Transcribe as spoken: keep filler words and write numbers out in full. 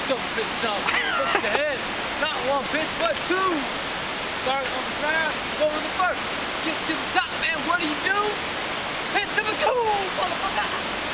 Double fifty shot. Look at the head. Not one pitch, but two. Start on the ground, go to the first. Get to the top, man. What do you do? Hit number two, motherfucker.